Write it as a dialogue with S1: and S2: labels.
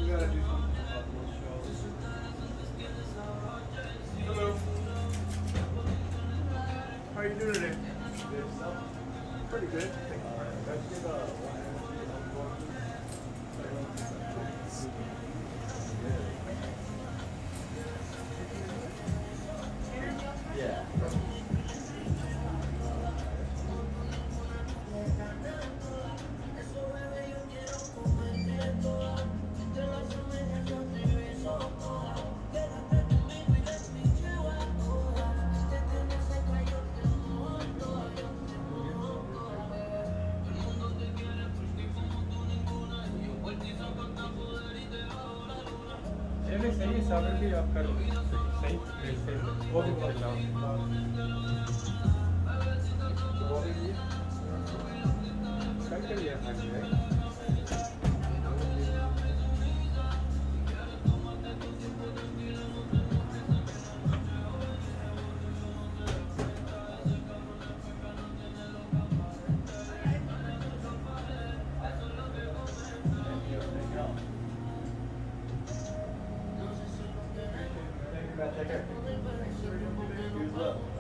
S1: gotta do something about those shows. Hello. How are you doing today? Pretty good.
S2: Yeah.
S1: चलिए सही है सागर भी आप कर सही सही वो भी बहुत कल कर लिया था
S2: Take care.